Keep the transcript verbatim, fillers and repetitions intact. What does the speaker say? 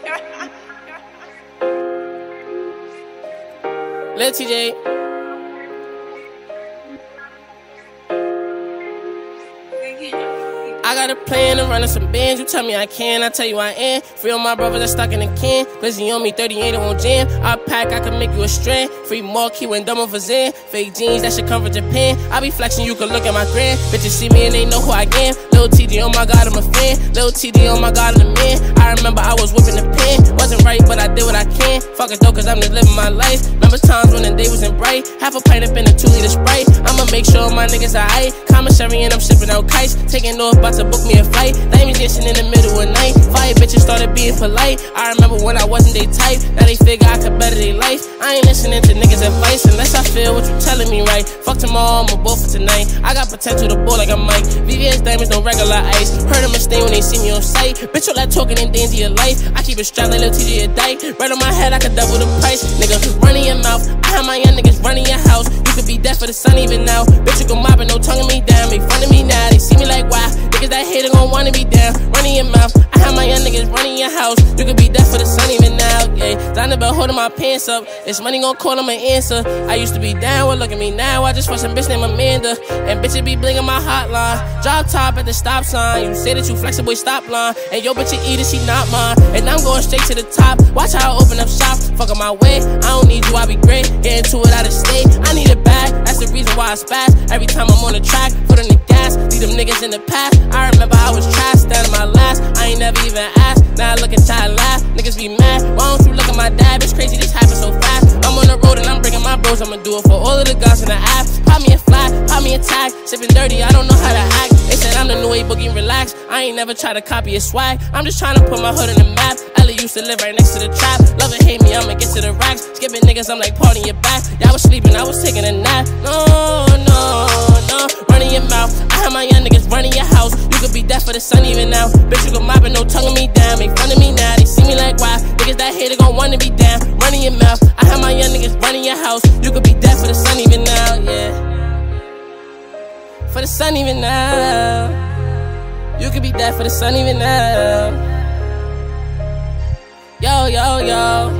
Lil T J. I got a plan of running some bands. You tell me I can, I tell you I am. Free all my brothers that stuck in the can. Glizzy on me, thirty-eight, it won't jam. I pack, I can make you a strand. Free marquee when dumb over Zan. Fake jeans, that should come from Japan. I be flexing, you can look at my gram. Bitches see me and they know who I am. Lil T J, oh my god, I'm a fan. Lil T J, oh my god, I'm a man. I remember I was whipping the pen. Wasn't right, but I did what I can. Fuck it though, cause I'm just living my life. Remember times when the day wasn't bright. Half a pint up in a two liter Sprite. I'ma make sure my niggas are aight. Commissary and I'm shipping out kites. Taking off, about to book me a flight. They musician in the middle of the night. Fire bitches started being polite. I remember when I wasn't they type. Now they figure I could better their life. I ain't listening to niggas' advice unless I feel what you telling me right. Fuck tomorrow, I'ma ball for tonight. I got potential to ball like a Mike. V V S diamonds, no regular ice. Heard them stay when they see me on sight. Bitch, all that talking in danger of life. I keep it strapped like Lil T J a dyke. Right on my head, I could double the price. Nigga, running your mouth. I have my young niggas running your house. You could be dead for the sun even now. Bitch, you can mop it, no tonguing me down. Make fun of me now, they see me like wow. Niggas that hate it gon' wanna be down. Running your mouth. I have my young niggas running your house. You could be dead for the sun even now, yeah. I never holding my pants up. This money gon' call them an answer. I used to be down, well look at me now. I just fuck some bitch named Amanda. And bitches be blingin' my hotline. Drop top at the stop sign. You say that you flexible, stop line. And yo bitch you eat it, she not mine. And I'm going straight to the top. Watch how I open up shop. Fuck on my way. I don't need you, I be great. Get into it out of state. I need it back. That's the reason why I spaz. Every time I'm on the track, put on the gas. Leave them niggas in the past. I remember I was trash, down to my last. I ain't never even asked. Now I look at y'all laugh. Niggas be mad. Why don't you look at my dad? It's crazy, this happens so fast. I'm on the road and I'm bringing my bros. I'ma do it for all of the guys in the app. Pop me a fly, pop me a tag. Sipping dirty, I don't know how to act. They said I'm the new way boogie, relax. I ain't never try to copy a swag. I'm just trying to put my hood on the map. Ellie used to live right next to the trap. Love and hate me, I'ma get to the racks. Skipping niggas, I'm like partying your back. Y'all was sleeping, I was taking a nap. No, no, no. Running your mouth. I have my young niggas running your house. You could be dead for the sun even now. Bitch, you can mop it, no tonguing me down. Make fun of me now, they see me like wow. Niggas that hate it gon' wanna be down. Running your mouth. I have my young niggas running your house. You could be dead for the sun even now, yeah. For the sun even now. You could be dead for the sun even now. Yo, yo, yo.